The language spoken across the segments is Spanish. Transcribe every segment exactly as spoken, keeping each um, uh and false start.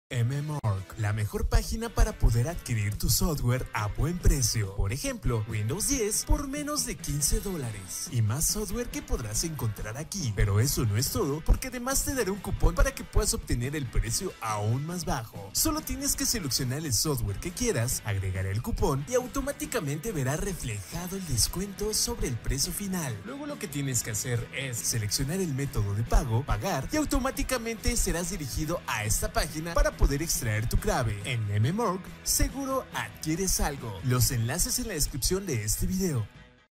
MMORG, la mejor página para poder adquirir tu software a buen precio. Por ejemplo, Windows diez por menos de quince dólares. Y más software que podrás encontrar aquí. Pero eso no es todo, porque además te daré un cupón para que puedas obtener el precio aún más bajo. Solo tienes que seleccionar el software que quieras, agregar el cupón y automáticamente verás reflejado el descuento sobre el precio final. Luego lo que tienes que hacer es seleccionar el método de pago, pagar y automáticamente serás dirigido a esta página para poder extraer tu clave. En MMORG seguro adquieres algo. Los enlaces en la descripción de este video.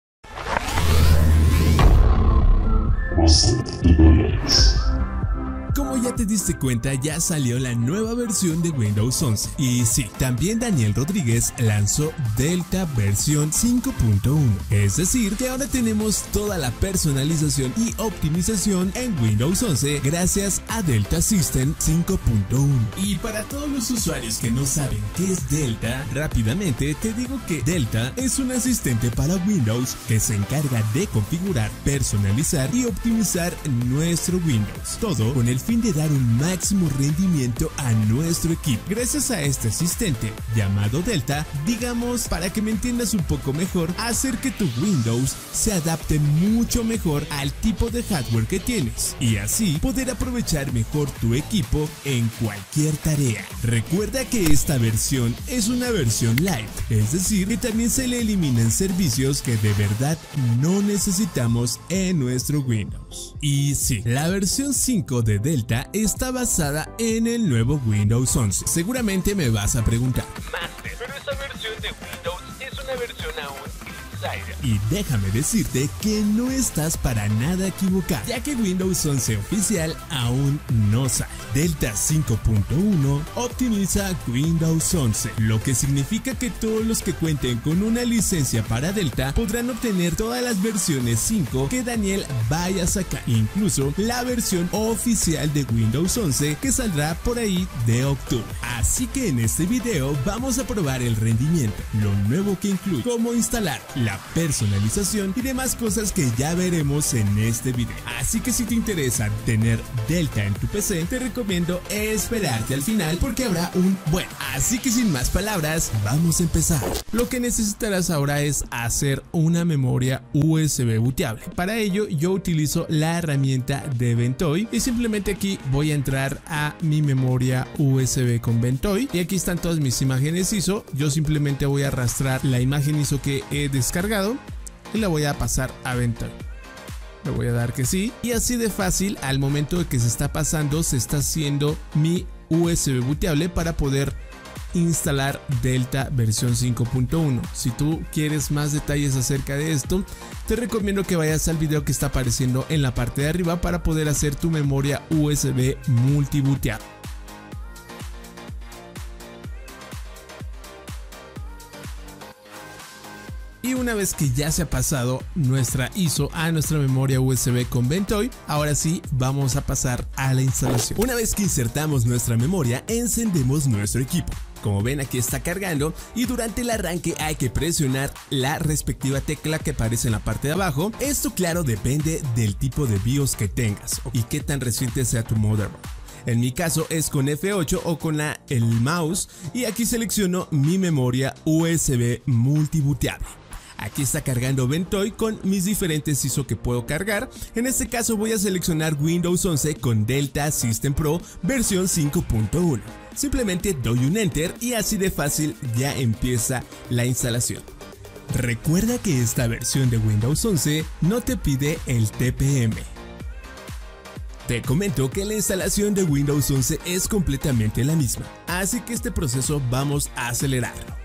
Como ya te diste cuenta, ya salió la nueva versión de Windows once. Y sí, también Daniel Rodríguez lanzó Delta versión cinco punto uno. Es decir, que ahora tenemos toda la personalización y optimización en Windows once gracias a Delta System cinco punto uno. Y para todos los usuarios que no saben qué es Delta, rápidamente te digo que Delta es un asistente para Windows que se encarga de configurar, personalizar y optimizar nuestro Windows. Todo con el fin de dar un máximo rendimiento a nuestro equipo. Gracias a este asistente llamado Delta, digamos, para que me entiendas un poco mejor, hacer que tu Windows se adapte mucho mejor al tipo de hardware que tienes y así poder aprovechar mejor tu equipo en cualquier tarea. Recuerda que esta versión es una versión light, es decir, que también se le eliminan servicios que de verdad no necesitamos en nuestro Windows. Y sí, la versión cinco de Delta Delta está basada en el nuevo Windows once. Seguramente me vas a preguntar, Master, pero esa versión de Windows es una versión aún insider. Y déjame decirte que no estás para nada equivocado, ya que Windows once oficial aún no sale. Delta cinco punto uno optimiza Windows once, lo que significa que todos los que cuenten con una licencia para Delta podrán obtener todas las versiones cinco que Daniel vaya a sacar, incluso la versión oficial de Windows once que saldrá por ahí de octubre. Así que en este video vamos a probar el rendimiento, lo nuevo que incluye, cómo instalar, la personalización y demás cosas que ya veremos en este video. Así que si te interesa tener Delta en tu P C, te recomiendo esperarte al final porque habrá un bueno. Así que sin más palabras, vamos a empezar. Lo que necesitarás ahora es hacer una memoria U S B booteable. Para ello yo utilizo la herramienta de Ventoy y simplemente aquí voy a entrar a mi memoria U S B con Ventoy y aquí están todas mis imágenes I S O. Yo simplemente voy a arrastrar la imagen I S O que he descargado y la voy a pasar a Ventoy. Le voy a dar que sí y así de fácil, al momento de que se está pasando, se está haciendo mi U S B booteable para poder instalar Delta versión cinco punto uno. Si tú quieres más detalles acerca de esto, te recomiendo que vayas al video que está apareciendo en la parte de arriba para poder hacer tu memoria U S B multibooteable. Y una vez que ya se ha pasado nuestra I S O a nuestra memoria U S B con Ventoy, ahora sí vamos a pasar a la instalación. Una vez que insertamos nuestra memoria, encendemos nuestro equipo. Como ven, aquí está cargando y durante el arranque hay que presionar la respectiva tecla que aparece en la parte de abajo. Esto, claro, depende del tipo de BIOS que tengas y qué tan reciente sea tu motherboard. En mi caso es con F ocho o con la, el mouse, y aquí selecciono mi memoria U S B multibooteable. Aquí está cargando Ventoy con mis diferentes I S O que puedo cargar. En este caso voy a seleccionar Windows once con Delta System Pro versión cinco punto uno. Simplemente doy un Enter y así de fácil ya empieza la instalación. Recuerda que esta versión de Windows once no te pide el T P M. Te comento que la instalación de Windows once es completamente la misma, así que este proceso vamos a acelerarlo.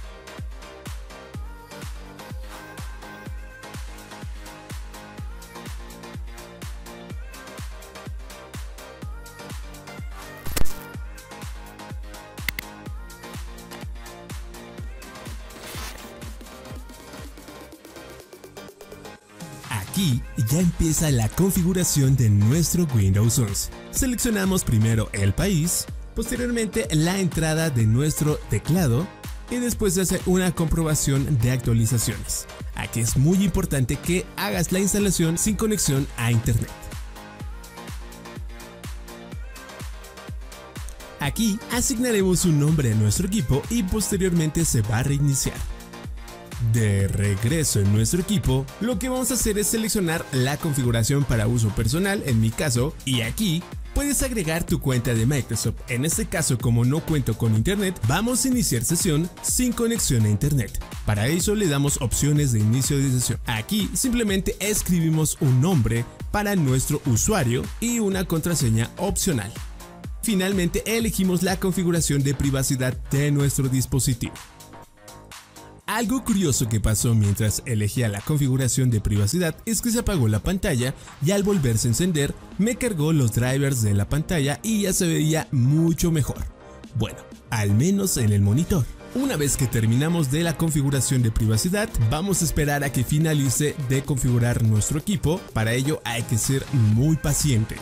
Aquí ya empieza la configuración de nuestro Windows once. Seleccionamos primero el país, posteriormente la entrada de nuestro teclado y después se hace una comprobación de actualizaciones. Aquí es muy importante que hagas la instalación sin conexión a internet. Aquí asignaremos un nombre a nuestro equipo y posteriormente se va a reiniciar. De regreso en nuestro equipo, lo que vamos a hacer es seleccionar la configuración para uso personal, en mi caso, y aquí puedes agregar tu cuenta de Microsoft. En este caso, como no cuento con internet, vamos a iniciar sesión sin conexión a internet. Para eso le damos opciones de inicio de sesión. Aquí simplemente escribimos un nombre para nuestro usuario y una contraseña opcional. Finalmente elegimos la configuración de privacidad de nuestro dispositivo. Algo curioso que pasó mientras elegía la configuración de privacidad es que se apagó la pantalla y al volverse a encender me cargó los drivers de la pantalla y ya se veía mucho mejor. Bueno, al menos en el monitor. Una vez que terminamos de la configuración de privacidad, vamos a esperar a que finalice de configurar nuestro equipo. Para ello hay que ser muy pacientes.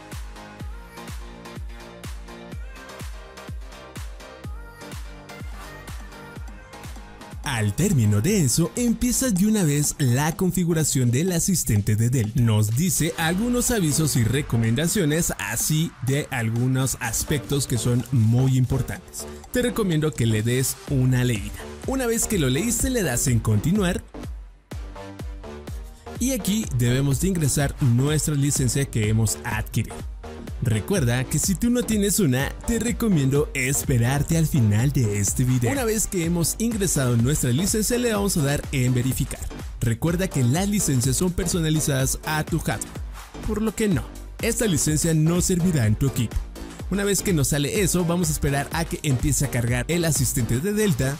Al término de eso, empieza de una vez la configuración del asistente de Dell. Nos dice algunos avisos y recomendaciones, así de algunos aspectos que son muy importantes. Te recomiendo que le des una leída. Una vez que lo leíste, le das en continuar. Y aquí debemos de ingresar nuestra licencia que hemos adquirido. Recuerda que si tú no tienes una, te recomiendo esperarte al final de este video. Una vez que hemos ingresado nuestra licencia, le vamos a dar en verificar. Recuerda que las licencias son personalizadas a tu hardware, por lo que no, esta licencia no servirá en tu equipo. Una vez que nos sale eso, vamos a esperar a que empiece a cargar el asistente de Delta.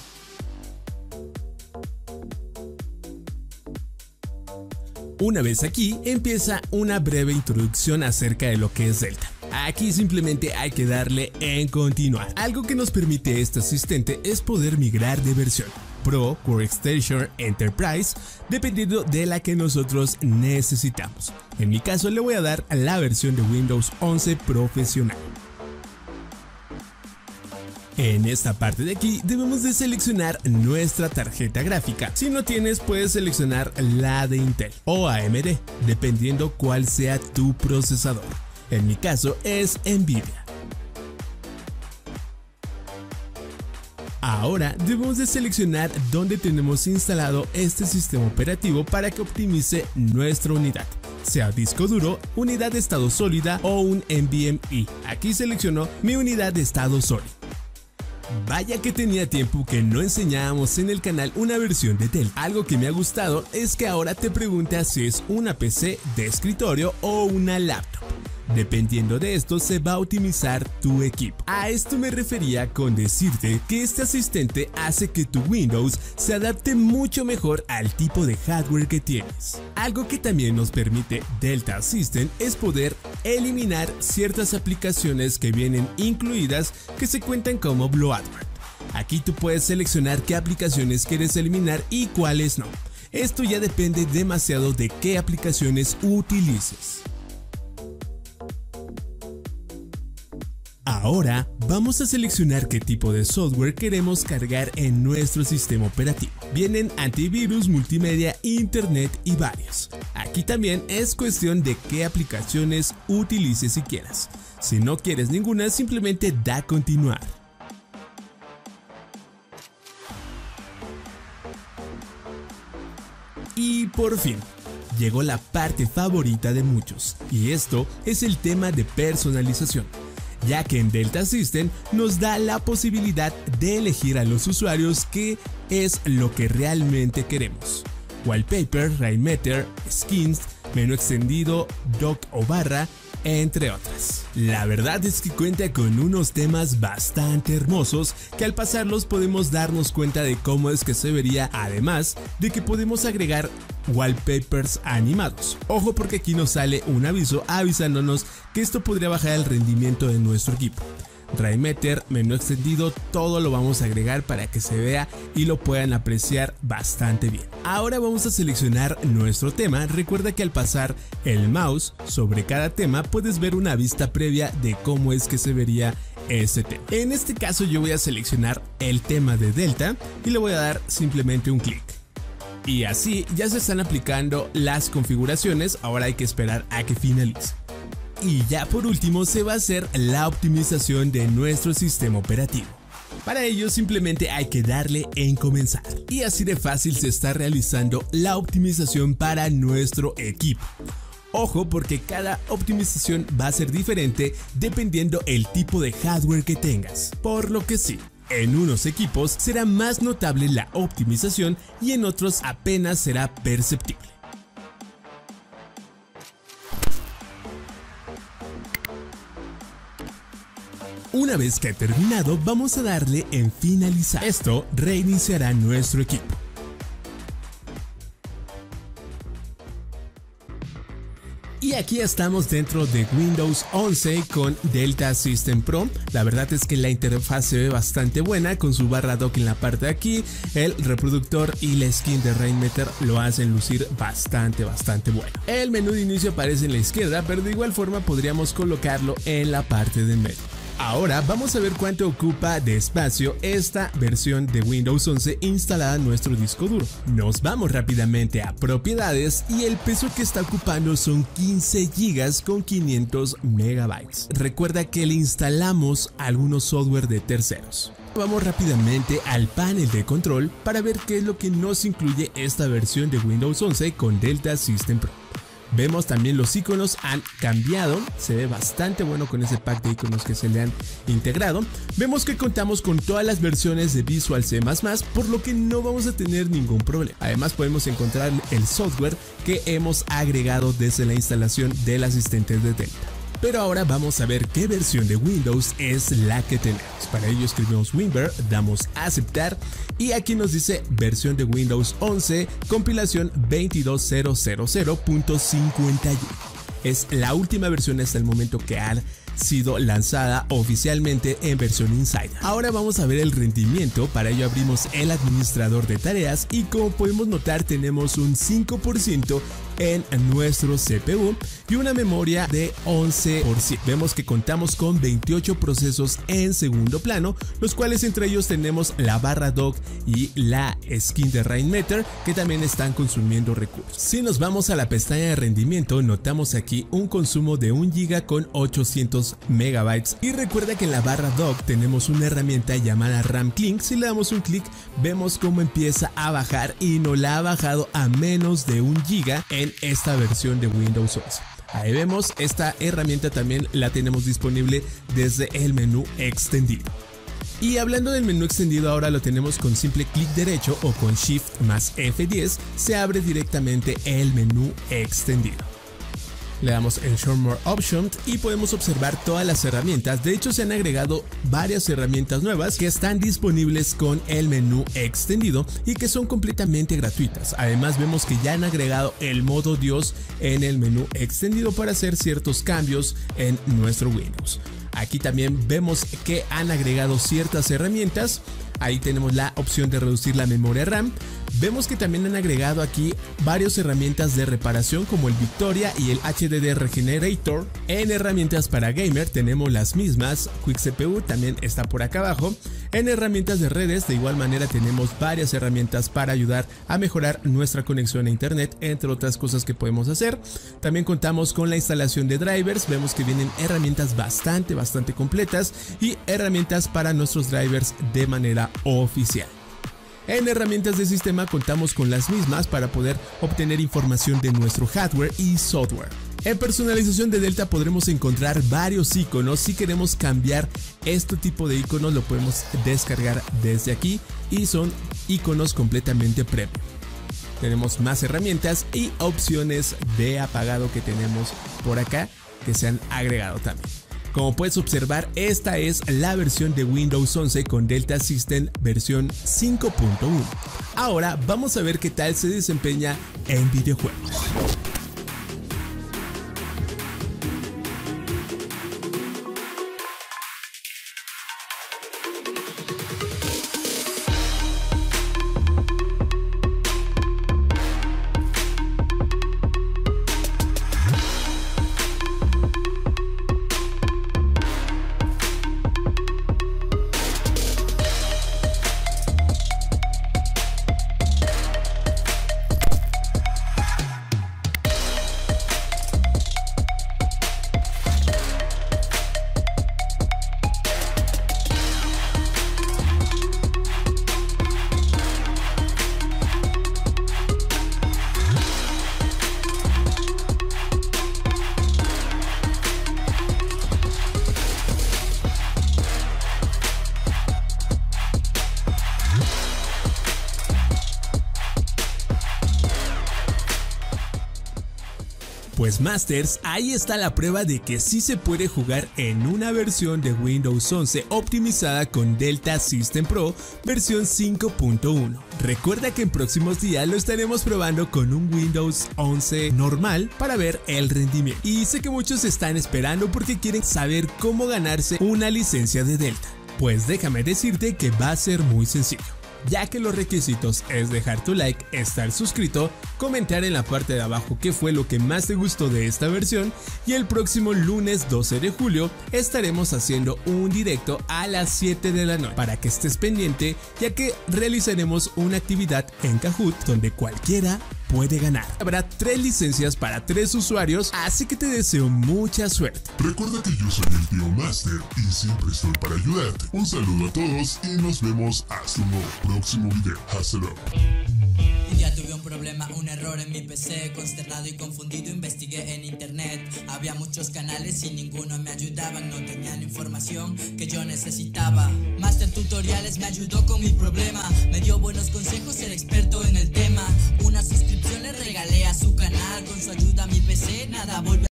Una vez aquí, empieza una breve introducción acerca de lo que es Delta. Aquí simplemente hay que darle en continuar. Algo que nos permite este asistente es poder migrar de versión Pro, Workstation, Enterprise, dependiendo de la que nosotros necesitamos. En mi caso le voy a dar a la versión de Windows once Profesional. En esta parte de aquí debemos de seleccionar nuestra tarjeta gráfica. Si no tienes, puedes seleccionar la de Intel o A M D, dependiendo cuál sea tu procesador. En mi caso es Nvidia. Ahora debemos de seleccionar dónde tenemos instalado este sistema operativo para que optimice nuestra unidad, sea disco duro, unidad de estado sólida o un NVMe. Aquí selecciono mi unidad de estado sólido. Vaya que tenía tiempo que no enseñábamos en el canal una versión de Dell. Algo que me ha gustado es que ahora te pregunta si es una P C de escritorio o una laptop. Dependiendo de esto se va a optimizar tu equipo. A esto me refería con decirte que este asistente hace que tu Windows se adapte mucho mejor al tipo de hardware que tienes. Algo que también nos permite Delta Assistant es poder eliminar ciertas aplicaciones que vienen incluidas que se cuentan como bloatware. Aquí tú puedes seleccionar qué aplicaciones quieres eliminar y cuáles no. Esto ya depende demasiado de qué aplicaciones utilices. Ahora vamos a seleccionar qué tipo de software queremos cargar en nuestro sistema operativo. Vienen antivirus, multimedia, internet y varios. Aquí también es cuestión de qué aplicaciones utilices si quieras. Si no quieres ninguna, simplemente da a continuar. Y por fin, llegó la parte favorita de muchos, y esto es el tema de personalización, ya que en Delta Assistant nos da la posibilidad de elegir a los usuarios qué es lo que realmente queremos. Wallpaper, Rainmeter, Skins, menú extendido, dock o barra, entre otras. La verdad es que cuenta con unos temas bastante hermosos que al pasarlos podemos darnos cuenta de cómo es que se vería, además de que podemos agregar wallpapers animados. Ojo, porque aquí nos sale un aviso avisándonos que esto podría bajar el rendimiento de nuestro equipo. Rainmeter, menú extendido, todo lo vamos a agregar para que se vea y lo puedan apreciar bastante bien. Ahora vamos a seleccionar nuestro tema. Recuerda que al pasar el mouse sobre cada tema puedes ver una vista previa de cómo es que se vería ese tema. En este caso yo voy a seleccionar el tema de Delta y le voy a dar simplemente un clic. Y así ya se están aplicando las configuraciones. Ahora hay que esperar a que finalice. Y ya por último se va a hacer la optimización de nuestro sistema operativo. Para ello simplemente hay que darle en comenzar y así de fácil se está realizando la optimización para nuestro equipo. Ojo porque cada optimización va a ser diferente dependiendo el tipo de hardware que tengas, por lo que sí, en unos equipos será más notable la optimización y en otros apenas será perceptible. Una vez que ha terminado, vamos a darle en finalizar. Esto reiniciará nuestro equipo. Y aquí estamos dentro de Windows once con Delta System Pro. La verdad es que la interfaz se ve bastante buena con su barra dock en la parte de aquí. El reproductor y la skin de Rainmeter lo hacen lucir bastante, bastante bueno. El menú de inicio aparece en la izquierda, pero de igual forma podríamos colocarlo en la parte de medio. Ahora vamos a ver cuánto ocupa de espacio esta versión de Windows once instalada en nuestro disco duro. Nos vamos rápidamente a propiedades y el peso que está ocupando son quince gigas con quinientos megabytes. Recuerda que le instalamos algunos software de terceros. Vamos rápidamente al panel de control para ver qué es lo que nos incluye esta versión de Windows once con Delta System Pro. Vemos también los iconos han cambiado, se ve bastante bueno con ese pack de iconos que se le han integrado. Vemos que contamos con todas las versiones de Visual C más más, por lo que no vamos a tener ningún problema. Además podemos encontrar el software que hemos agregado desde la instalación del asistente de Delta. Pero ahora vamos a ver qué versión de Windows es la que tenemos. Para ello escribimos WinVer, damos a aceptar y aquí nos dice versión de Windows once, compilación veintidós mil punto cincuenta y uno. Es la última versión hasta el momento que ha sido lanzada oficialmente en versión Insider. Ahora vamos a ver el rendimiento. Para ello abrimos el administrador de tareas y como podemos notar tenemos un cinco por ciento en nuestro C P U y una memoria de once por ciento. Vemos que contamos con veintiocho procesos en segundo plano, los cuales entre ellos tenemos la barra dock y la skin de Rainmeter que también están consumiendo recursos. Si nos vamos a la pestaña de rendimiento, notamos aquí un consumo de un giga con ochocientos megabytes y recuerda que en la barra dock tenemos una herramienta llamada RAM Clean. Si le damos un clic vemos cómo empieza a bajar y nos la ha bajado a menos de un giga en esta versión de Windows once. Ahí vemos, esta herramienta también la tenemos disponible desde el menú extendido. Y hablando del menú extendido, ahora lo tenemos con simple clic derecho o con Shift más F diez, se abre directamente el menú extendido. Le damos en Show More Options y podemos observar todas las herramientas. De hecho se han agregado varias herramientas nuevas que están disponibles con el menú extendido y que son completamente gratuitas. Además vemos que ya han agregado el modo Dios en el menú extendido para hacer ciertos cambios en nuestro Windows. Aquí también vemos que han agregado ciertas herramientas. Ahí tenemos la opción de reducir la memoria RAM. Vemos que también han agregado aquí varias herramientas de reparación como el Victoria y el H D D Regenerator. En herramientas para gamer tenemos las mismas, Quick C P U también está por acá abajo. En herramientas de redes de igual manera tenemos varias herramientas para ayudar a mejorar nuestra conexión a internet, entre otras cosas que podemos hacer. También contamos con la instalación de drivers, vemos que vienen herramientas bastante bastante completas y herramientas para nuestros drivers de manera oficial. En herramientas de sistema contamos con las mismas para poder obtener información de nuestro hardware y software. En personalización de Delta podremos encontrar varios iconos. Si queremos cambiar este tipo de iconos lo podemos descargar desde aquí y son iconos completamente premium. Tenemos más herramientas y opciones de apagado que tenemos por acá que se han agregado también. Como puedes observar, esta es la versión de Windows once con Delta System versión cinco punto uno. Ahora vamos a ver qué tal se desempeña en videojuegos. Pues Masters, ahí está la prueba de que sí se puede jugar en una versión de Windows once optimizada con Delta System Pro versión cinco punto uno. Recuerda que en próximos días lo estaremos probando con un Windows once normal para ver el rendimiento. Y sé que muchos están esperando porque quieren saber cómo ganarse una licencia de Delta. Pues déjame decirte que va a ser muy sencillo, ya que los requisitos es dejar tu like, estar suscrito, comentar en la parte de abajo qué fue lo que más te gustó de esta versión, y el próximo lunes doce de julio estaremos haciendo un directo a las siete de la noche para que estés pendiente, ya que realizaremos una actividad en Kahoot donde cualquiera puede ganar. Habrá tres licencias para tres usuarios, así que te deseo mucha suerte. Recuerda que yo soy el tío Master y siempre estoy para ayudarte. Un saludo a todos y nos vemos hasta un nuevo próximo video. Hasta luego. Un día tuve un problema, un error en mi P C. Consternado y confundido investigué en internet. Había muchos canales y ninguno me ayudaban. No tenían información que yo necesitaba. Master Tutoriales me ayudó con mi problema. Me dio buenos consejos, el experto en el tema. Una suscripción le regalé a su canal. Con su ayuda mi P C nada volvió.